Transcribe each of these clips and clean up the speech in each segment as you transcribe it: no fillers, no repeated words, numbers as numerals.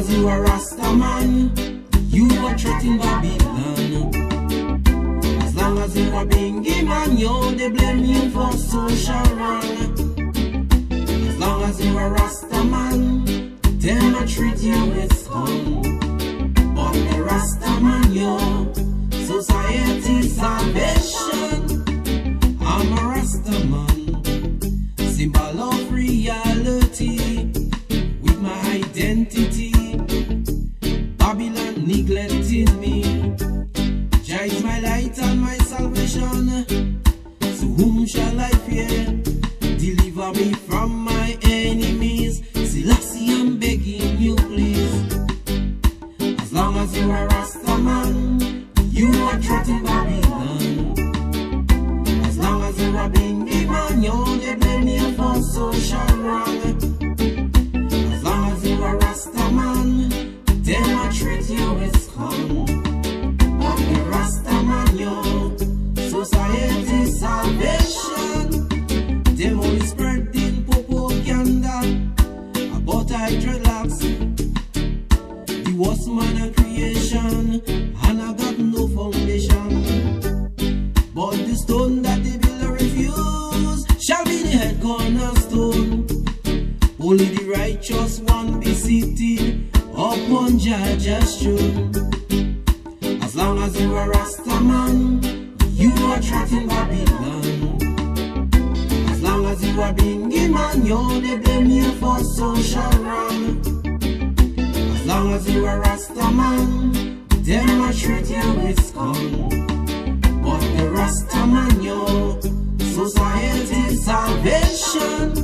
as you are Rasta man, you are threatening Babylon. As long as you are Bingy man, yo, they blame you for social wrong. As long as you are Rasta man, them a treat you with scum. But the Rasta man, yo, society salvation. I'm a Rasta man, symbol of reality. With my identity, Babylon neglecting me. Jah is my light and my salvation. So whom shall I fear? Deliver me from my enemies. Selassie, I'm begging you, please. As long as you are Rasta man, you are threatening Babylon. As long as you are Bingy man, yo, they blame you for social wrong. As long as you are Rasta man, them a treat you with scum. But the Rasta man, yo, society salvation. Them only spreading propaganda about I dreadlocks, the worst man of creation, and I got no foundation. But the stone that the builder refuse shall be the head cornerstone. Only the righteous one be seated upon Judge's throne. As long as you are Rasta man, you are threatening Babylon. As long as you are Bingy man, yo, they blame you for social wrong. As long as you are Rasta man, them a treat you with scum. But the Rasta man, yo, society salvation.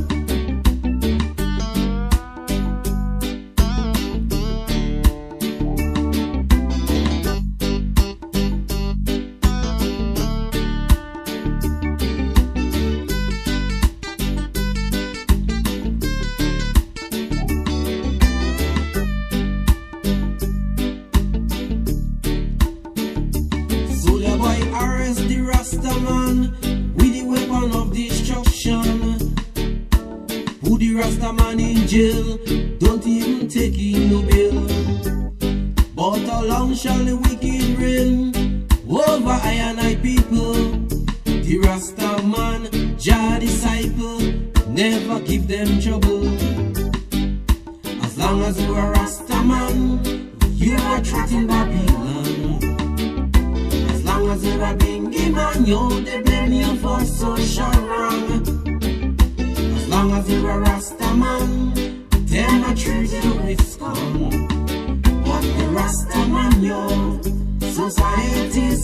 Arrest the Rasta man with the weapon of destruction. Put the Rasta man in jail, don't even take in no bail. But how long shall the wicked reign over I and I people? The Rasta man, Jah disciple, never give them trouble. As long as you are Rasta man, you are threatening Babylon. As long as you are Bingy man, yo, they blame you for social wrong. As long as you are Rasta man, them a treat you with scum. But the Rasta man, yo, society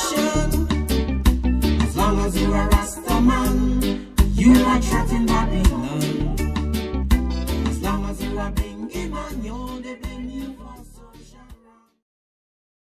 salvation. As long as you are Rasta man, you are threatening Babylon.